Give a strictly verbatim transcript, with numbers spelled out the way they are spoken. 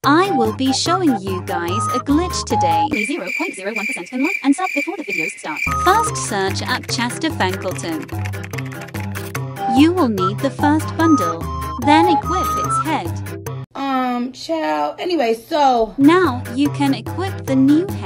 I will be showing you guys a glitch today. zero point zero one percent unlock and sub before the videos start. First search at Chester Fankleton. You will need the first bundle, then equip its head. Um, child. Anyway, so... Now you can equip the new head